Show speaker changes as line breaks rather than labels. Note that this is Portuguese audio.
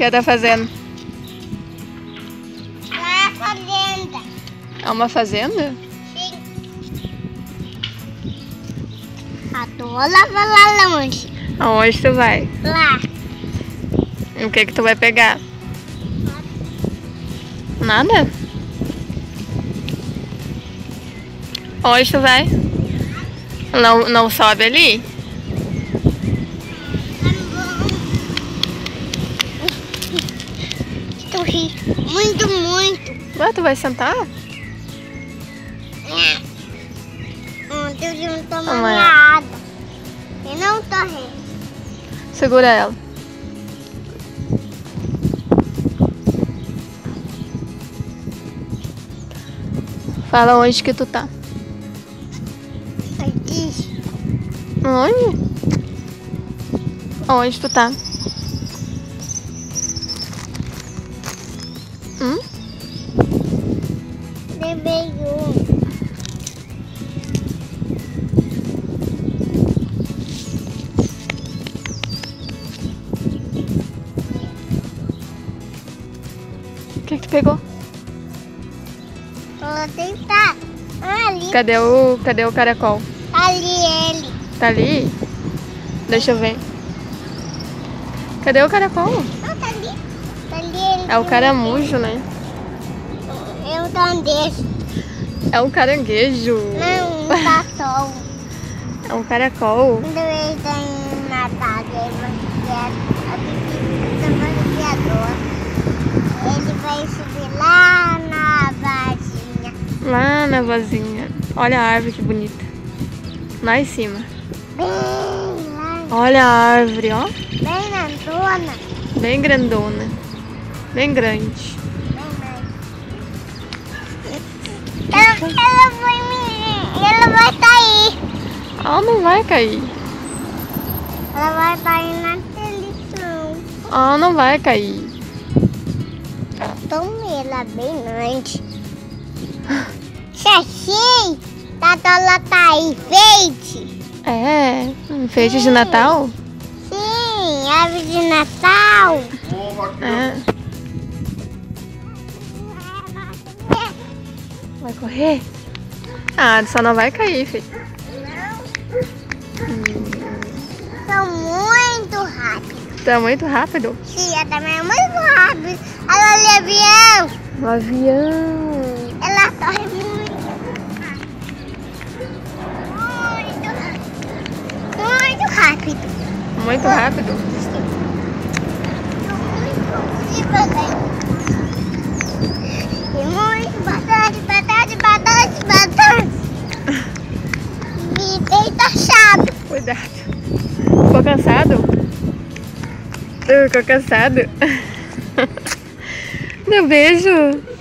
que ela tá fazendo?
Lá na fazenda.
É uma fazenda?
Sim. A tola vai lá longe.
Aonde tu vai?
Lá.
E o que tu vai pegar? Nada? Onde tu vai? Não sobe ali?
Tu ri muito, muito.
Ué, tu vai sentar?
Ontem eu não tomei
Amanhã.
água. E não tô rindo.
Segura ela. Fala onde que tu tá.
Aqui.
Onde? Onde tu tá?
Levei um.
O que tu pegou?
Vou tentar. Ali.
Cadê o caracol?
Ali ele.
Tá ali? Deixa eu ver. Cadê o caracol?
Ah, tá ali. Tá ali ele.
É o caramujo, né?
Eu também.
É um caranguejo.
Não, tá sol.
É um caracol.
Quando ele tá em Natal, ele vai subir lá na vasinha.
Lá na vozinha. Olha a árvore que bonita. Lá em cima.
Bem lá,
Olha a árvore, ó.
bem na dona.
Bem grandona. Bem grande.
Ela vai cair.
Ela não vai cair.
Ela vai cair na televisão.
Ela não vai cair.
Tome ela bem grande. Xaxi, tá ela tá aí, enfeite.
É, enfeite de Natal?
Sim, árvore de Natal.
É. Vai correr? Ah, só não vai cair, filho.
São muito rápidos.
Tá muito rápido.
Sim, ela também é muito rápida. Ela é avião.
Um avião.
Ela corre muito rápido.
Muito rápido.
E muito bastante. E deita chave.
Cuidado. Ficou cansado? Ficou cansado? Deu beijo.